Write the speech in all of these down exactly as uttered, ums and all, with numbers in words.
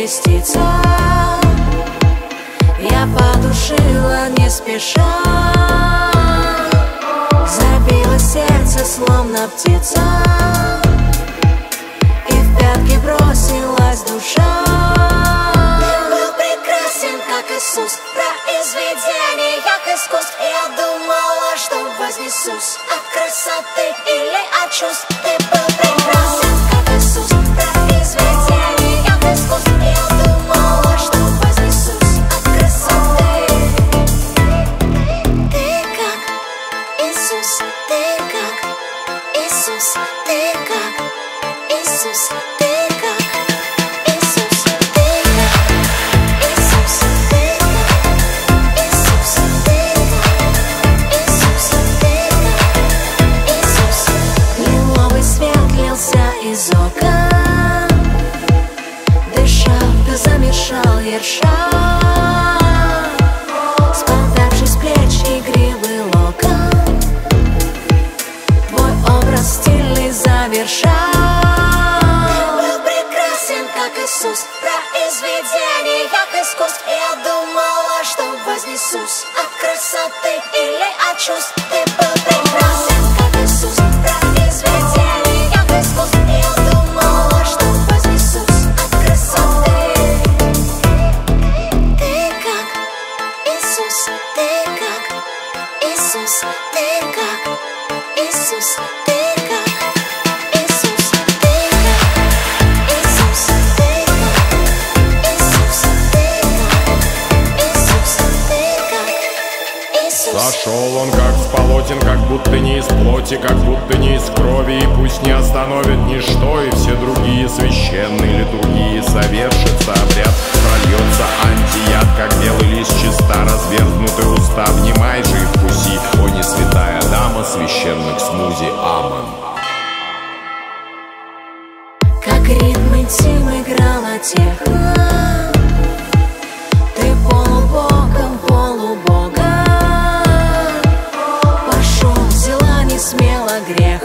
перекреститься. Я потушила не спеша, забилось сердце, словно птица, и в пятки бросилась душа. Ты был прекрасен, как Иисус, произведение искусств. Я думала, что вознесусь от красоты или от чувств. Ты был прекрасен, как Иисус, произведение искусств. Я думала, что вознесусь от красоты. Ты как Иисус, ты как Иисус, ты как Иисус, ты как Иисус, ты как Иисус, ты как Иисус, ты как Иисус, ты как Иисус. Лиловый свет лился из окон, дышал, ты замешал ерша, спадавший с плеч игривый локон, твой образ стильный завершал. Ты был прекрасен, как Иисус, произведение искусств. Я думала, что вознесусь от красоты или от чувств. Ты был прекрасен, как Иисус, произведение искусств. Я думала, что вознесусь от красоты. Ты как Иисус, ты как Иисус, ты как Иисус, ты как Иисус, ты как Иисус, ты как Иисус, ты как Иисус, ты как Иисус. Зашел он как с полотен, как будто не из плоти, как будто не из крови, и пусть не остановит ничто, и все другие священные литургии совершится обряд, прольется антияд, как белый лист чиста, разверзнутые уста, внимай же и вкуси, о не святая дама священных смузи, аман. Как ритм интим играла техно, ты полубогом, полубогом пошел, взяла не смело грех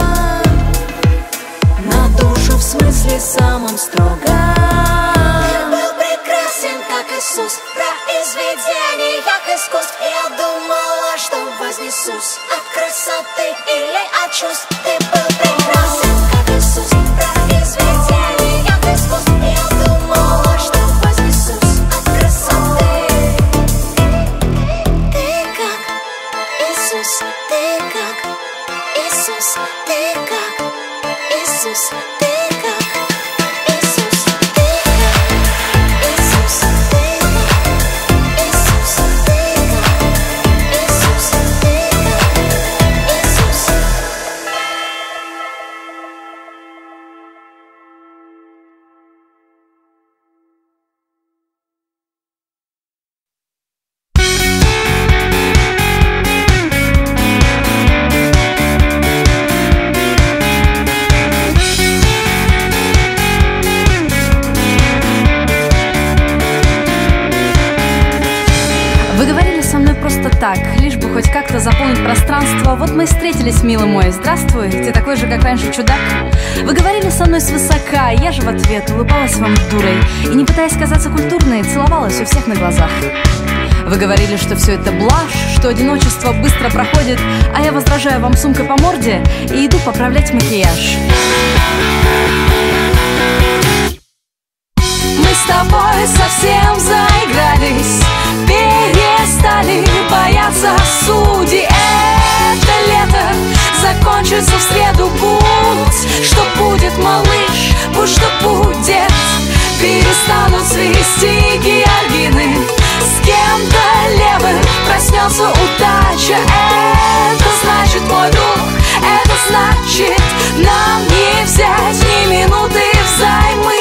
на душу, в смысле самом строго. Ты был прекрасен, как Иисус, произведение искусств. Я думала, что вознесусь от красоты или от чувств. Ты был прекрасен, как Иисус, произведение искусств. Я думала, что вознесусь от красоты. Ты как Иисус, ты как Иисус, ты как Иисус, ты как Иисус, ты как Иисус, ты как Иисус, ты как Иисус, ты как Иисус. Вы говорили со мной просто так, лишь бы хоть как-то заполнить пространство. Вот мы и встретились, милый мой. Здравствуй, ты такой же, как раньше, чудак. Вы говорили со мной свысока, я же в ответ улыбалась вам дурой и, не пытаясь казаться культурной, целовалась у всех на глазах. Вы говорили, что все это блажь, что одиночество быстро проходит, а я возражаю вам сумкой по морде и иду поправлять макияж. Мы с тобой совсем заигрались, перестали бояться судей. Это лето закончится в среду путь. Что будет, малыш, будь что будет. Перестанут свисти георгины, с кем-то левым проснется удача. Это значит, мой друг, это значит, нам не взять ни минуты взаймы.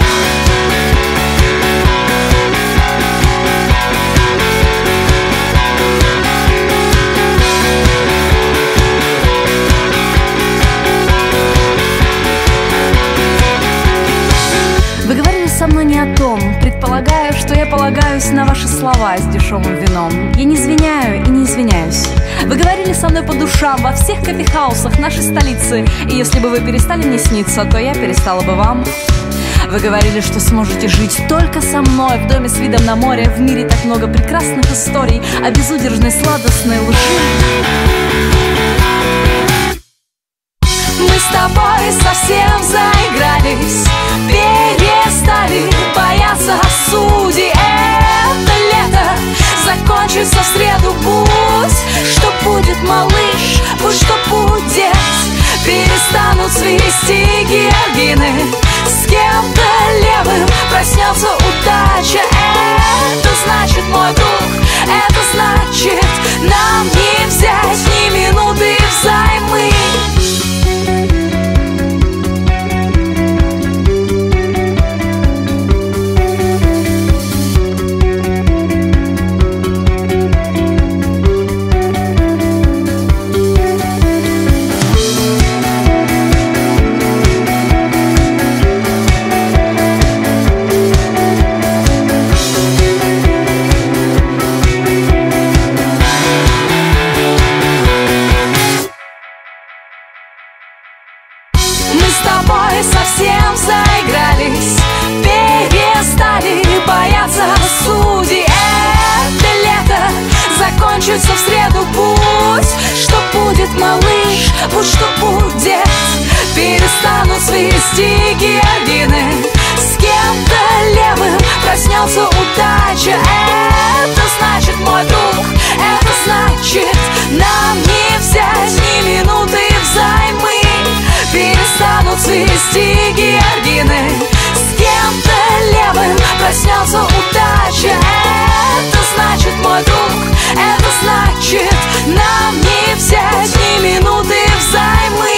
Вы говорили со мной не о том. Предполагаю, что я полагаюсь на ваши слова с дешевым вином. Я не извиняю и не извиняюсь. Вы говорили со мной по душам во всех кофехаусах нашей столицы. И если бы вы перестали мне сниться, то я перестала бы вам. Вы говорили, что сможете жить только со мной, в доме с видом на море. В мире так много прекрасных историй о безудержной сладостной лжи. Мы с тобой совсем заигрались, перестали бояться судей. Это лето закончится в среду. Пусть что будет, малыш, пусть что будет. Перестанут свисти георгины. С кем-то левым проснется удача. Это значит, мой друг, это значит, нам не взять ни минуты взаймы. Совсем заигрались, перестали бояться судей. Это лето закончится в среду. Пусть что будет, малыш, пусть что будет. Перестанут свисти георгины. С кем-то левым проснется удача. Это значит, мой друг, это значит, нам не взять ни минуты взаймы. Перестанут свисти георгины. С кем-то левым проснется удача. Это значит, мой друг, это значит, нам не взять ни минуты взаймы.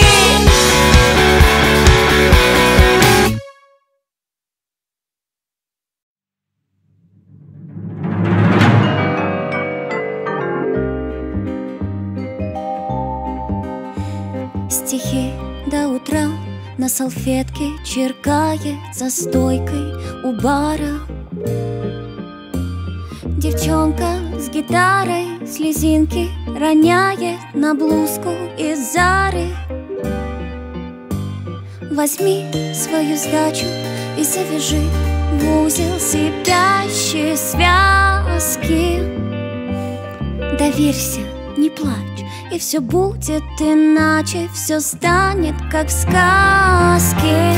Стихи до утра на салфетке черкает за стойкой у бара. Девчонка с гитарой слезинки роняет на блузку из Зары. Возьми свою сдачу и завяжи в узел сипящие связки. Доверься, не плачь, и все будет иначе, все станет как в сказке.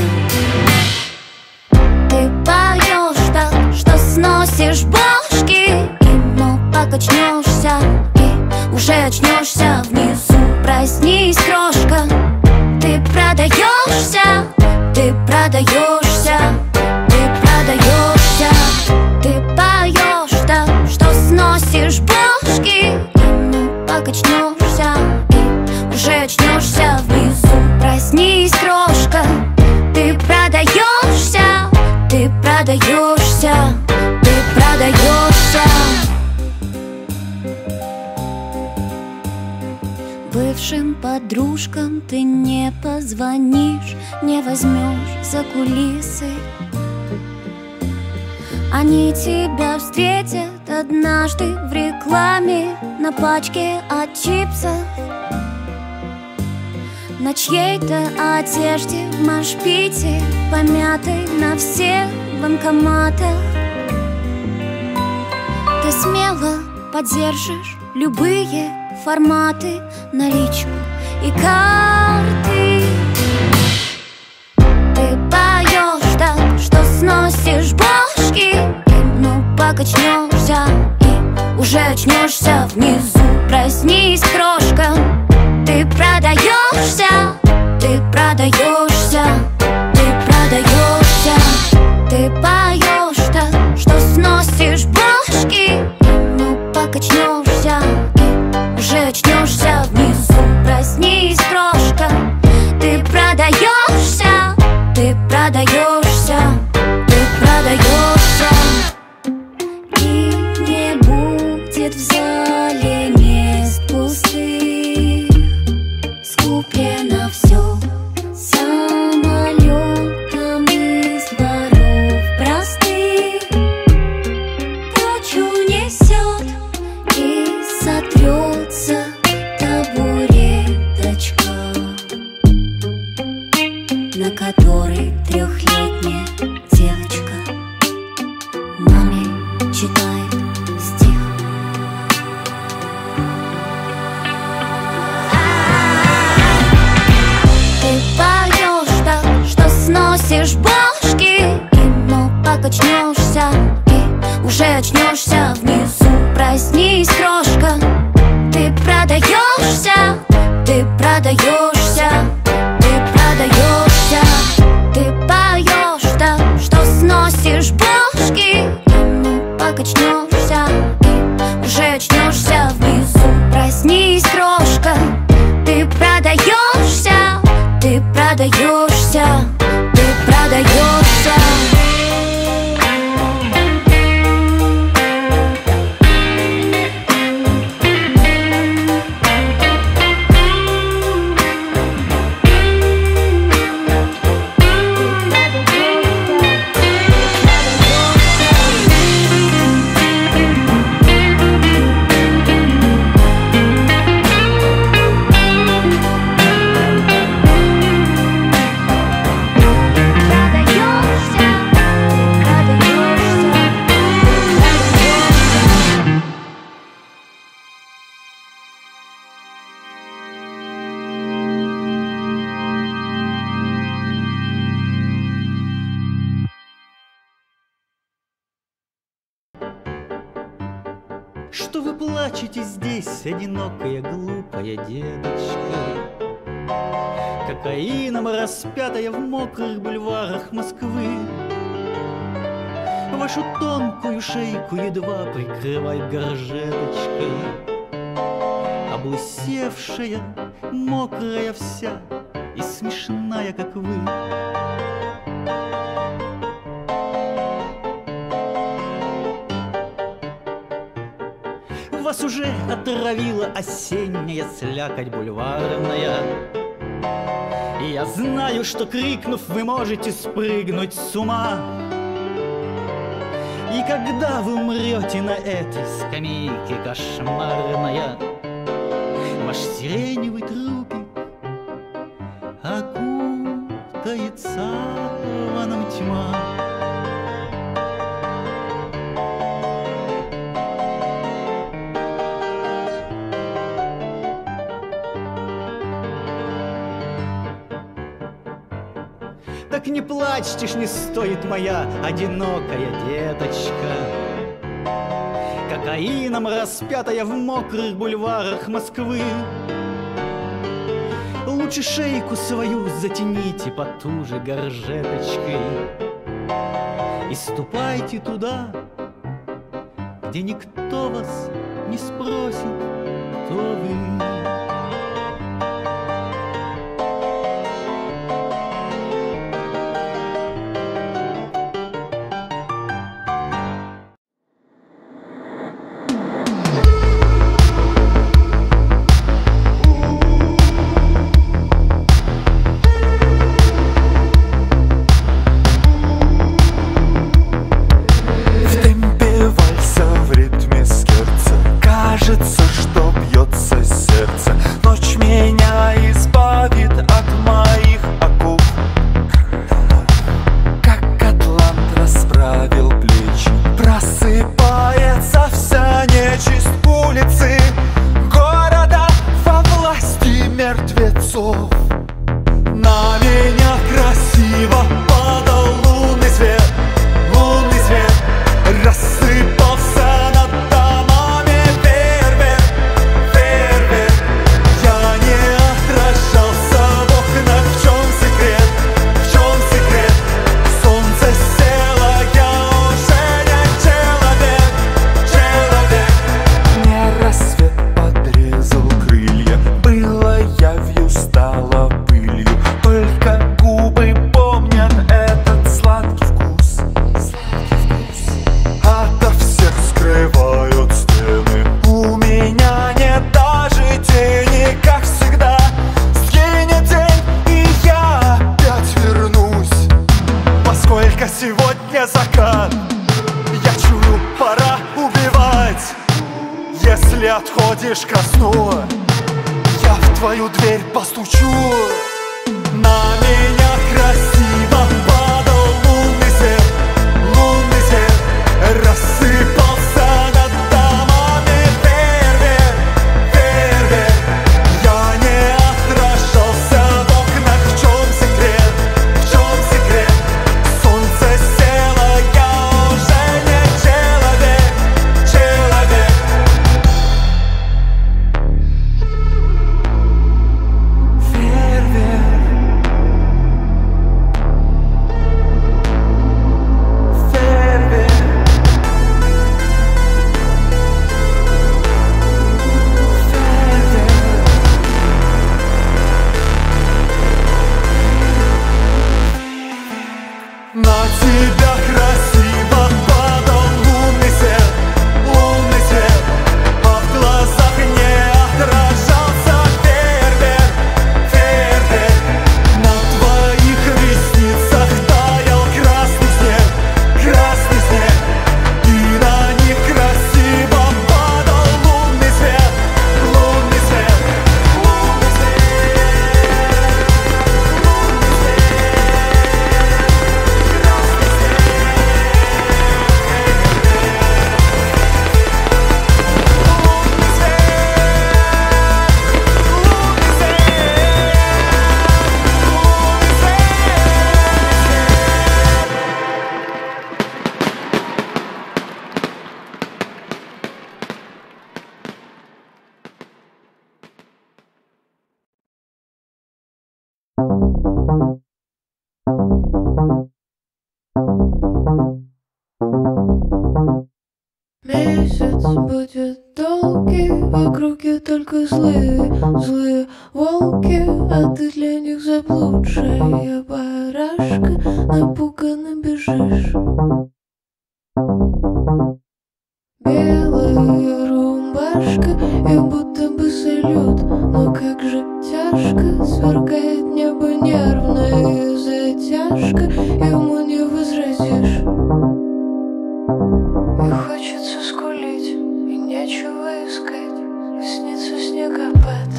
Ты поешь так, что сносишь башки, и ну покачнешься, и уже очнешься внизу. Проснись, крошка, ты продаешься, ты продаешься, ты продаешься. Ты поешь так, что сносишь башки, покачнешься, и уже очнешься внизу. Проснись, крошка, ты продаешься, ты продаешься, ты продаешься. Бывшим подружкам ты не позвонишь, не возьмешь за кулисы. Они тебя встретят однажды в рекламе на пачке от чипсов, на чьей-то одежде в машпите, помятой на всех банкоматах. Ты смело поддержишь любые форматы, наличку и карты. Ты поешь так, что сносишь башки, и ну покачнешься, и уже очнешься внизу. Проснись, крошка, ты продаешься, ты продаешься, ты продаешься. Ты поешь так, что сносишь башки, и ну покачнешься, и уже очнешься внизу. Проснись, крошка, ты продаешься, ты продаешься, ты продаешься. И не будет в зале мест пустых, скуплено все самолетом из дворов простых. Ночью несет и сотрется табуреточка, на которой трехлетняя сносишь бошки, и, мол, покачнешься, и уже очнешься внизу. Проснись, крошка, ты продаешься, ты продаешься, ты продаешься. Ты поешь так, что сносишь бошки, и, ну, покачнешься, и уже очнешься внизу. Проснись, крошка, ты продаешься, ты продаешься, ты продаешься. Что вы плачете здесь, одинокая глупая деточка, кокаином распятая в мокрых бульварах Москвы? Вашу тонкую шейку едва прикрывает горжеточка, облысевшая, мокрая вся и смешная, как вы. Вас уже отравила осенняя слякоть бульварная, и я знаю, что, крикнув, вы можете спрыгнуть с ума. И когда вы умрете на этой скамейке кошмарная, ваш сиреневый трупик окутает саваном тьма. Так не плачьте ж, не стоит, моя одинокая деточка, кокаином распятая в мокрых бульварах Москвы. Лучше шейку свою затяните потуже горжеточкой и ступайте туда, где никто вас не спросит, кто вы. Сегодня закат, я чую, пора убивать. Если отходишь ко сну, я в твою дверь постучу. На меня красиво падал лунный свет, лунный свет рассыпался над домами. Фейерверк, фейерверк. Я не отражался в окнах. В чем секрет, в чем секрет? Месяц будет долгий, в округе только злые, злые волки, а ты для них заблудшая барашка, напуганно бежишь. Белая рубашка, и будто бы салют, но как же тяжко, сверкает небо нервная затяжка, ему не возразишь. И хочется скулить, и нечего искать, и снится снегопад.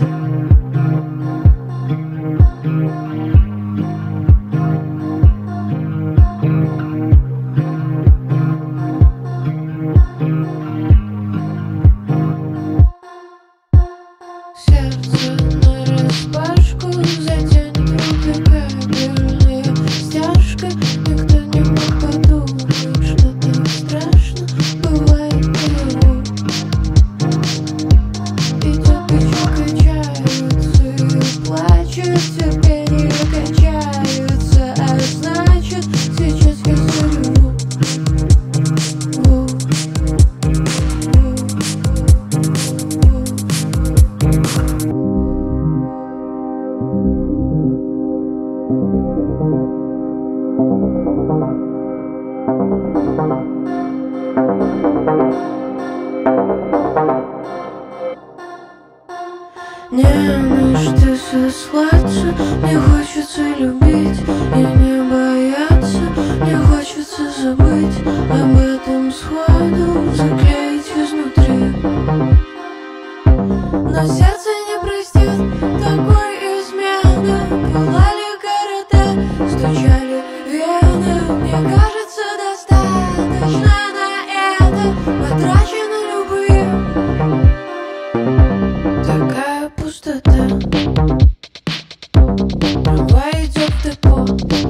Сердце нараспашку затянет руки кабельная стяжка. Никто не мог подумать, что так страшно бывает наяву. Идет печаль, качается и плачет, терпение качается, а значит, сейчас я сорву. Не на что сослаться, мне хочется любить и не бояться, мне хочется забыть об этом сходу, заклеить изнутри. Но сердце не простит такой измены, пылали города, стучали вены. Мне кажется, достаточно на это потрачены любые. Такая пустота, трава идет в депо,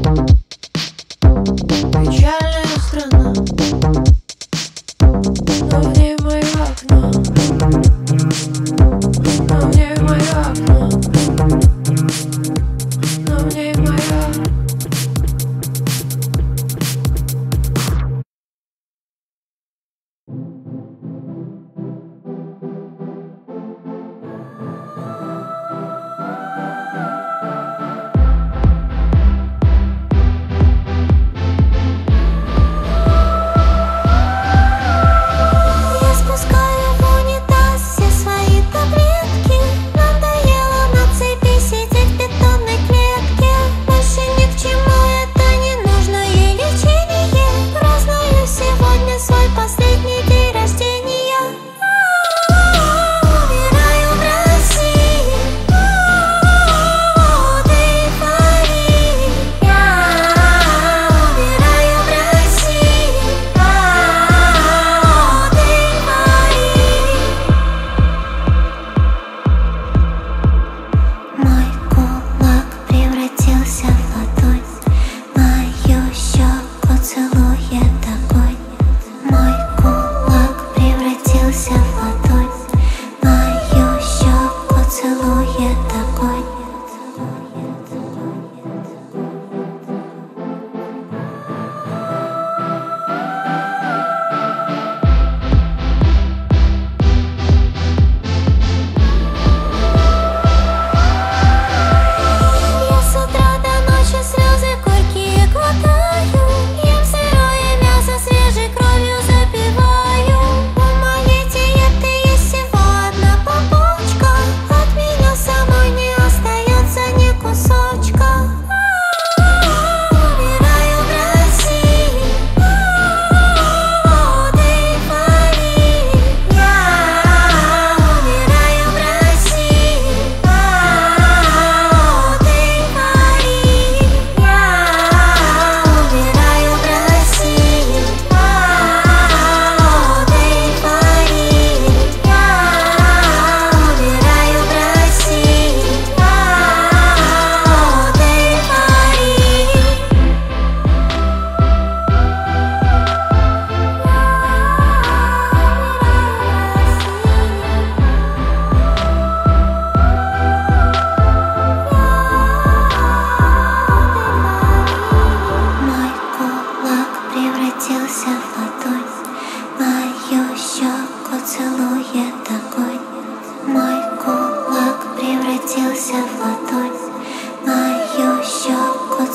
печальная страна, но в ней мое окно, но в ней мое окно, но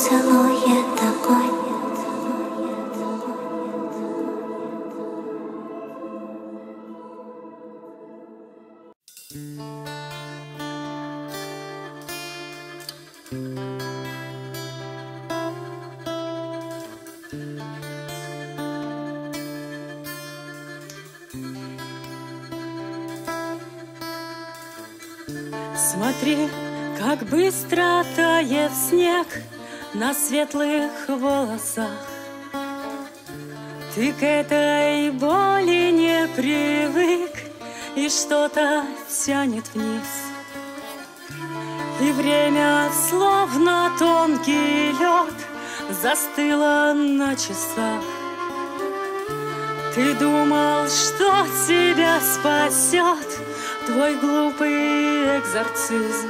целует огонь. Смотри, как быстро тает снег на светлых волосах. Ты к этой боли не привык, и что-то тянет вниз. И время, словно тонкий лед, застыло на часах. Ты думал, что тебя спасет твой глупый экзорцизм.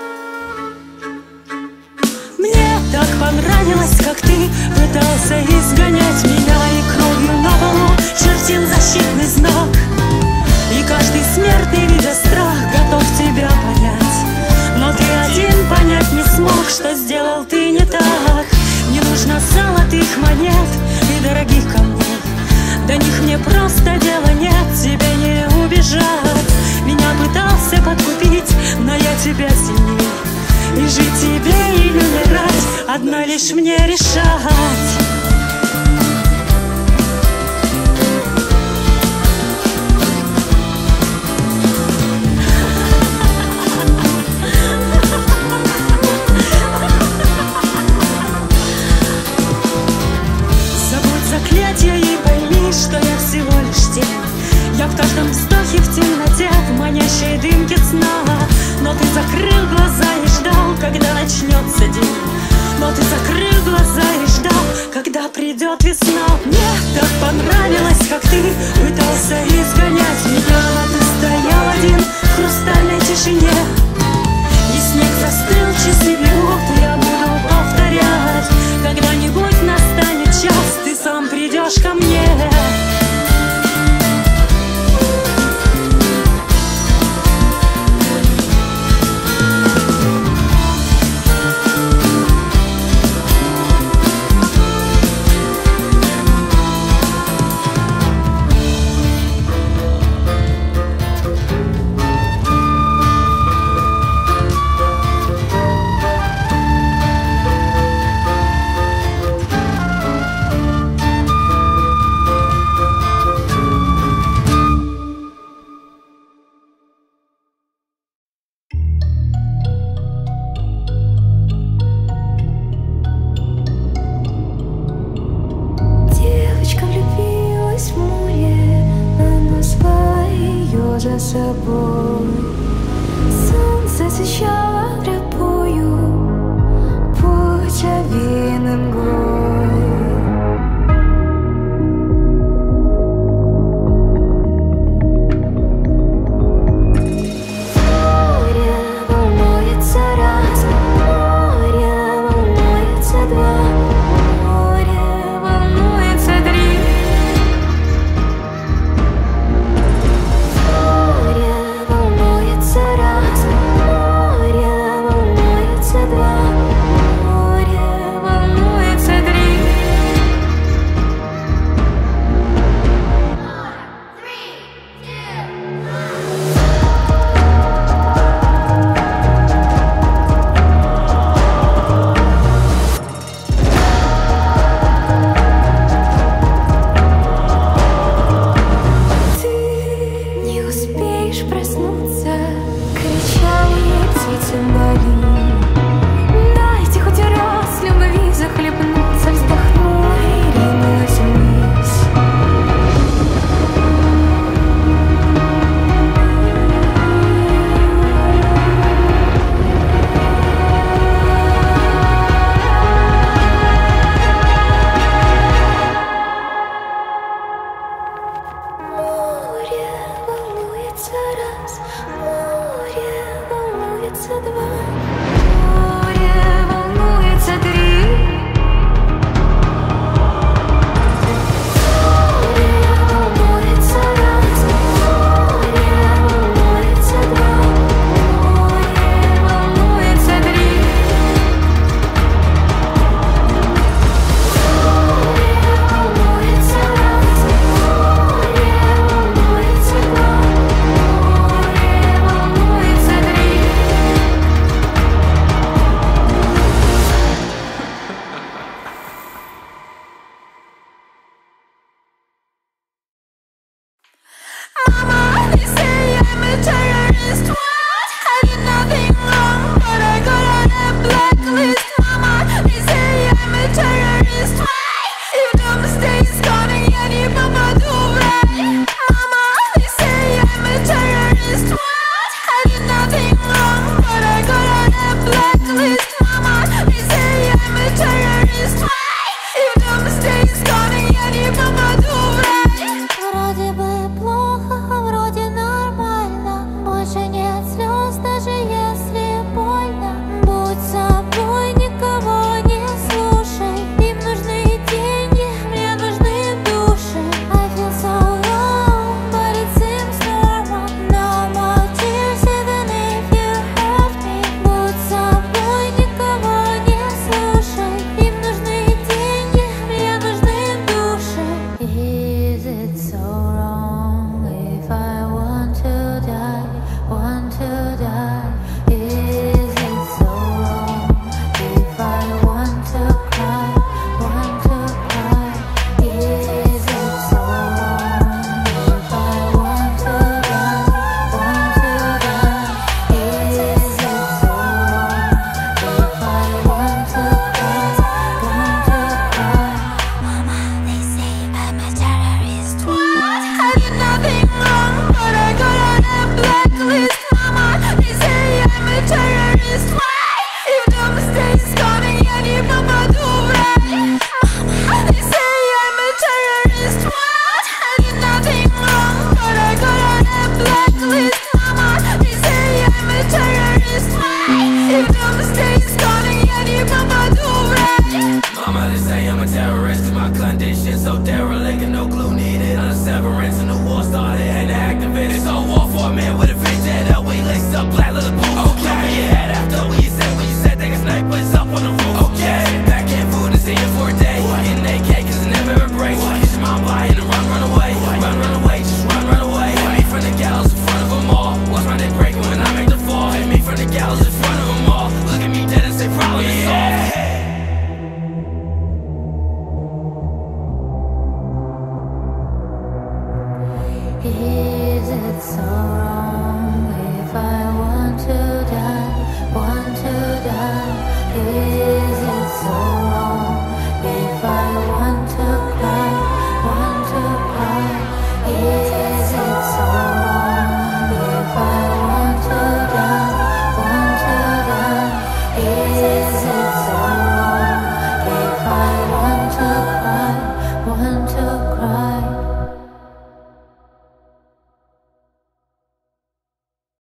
Мне так понравилось, как ты пытался изгонять меня, и кровью на полу чертил защитный знак. И каждый смертный, видя страх, готов тебя понять. Но ты один понять не смог, что сделал ты не так. Не нужно золотых монет и дорогих камней, до них мне просто дела нет, тебе не убежать. Меня пытался подкупить, но я тебя сильней. И жить тебе или умирать, одно лишь мне решать. Забудь заклятие и пойми, что я всего лишь тень. Я в каждом вздохе в темноте, в манящей дымке сна. Но ты закрыл глаза и ждал, когда начнется день. Но ты закрыл глаза и ждал, когда придет весна. Мне так понравилось, как ты пытался изгонять меня. Ты стоял один в хрустальной тишине, и снег застыл, часы бегут, я буду повторять. Когда-нибудь настанет час, ты сам придешь ко мне. За собой солнце освещало рябую путь овеянным мглой. Море волнуется раз, море волнуется два, море волнуется три. Раз, море wanna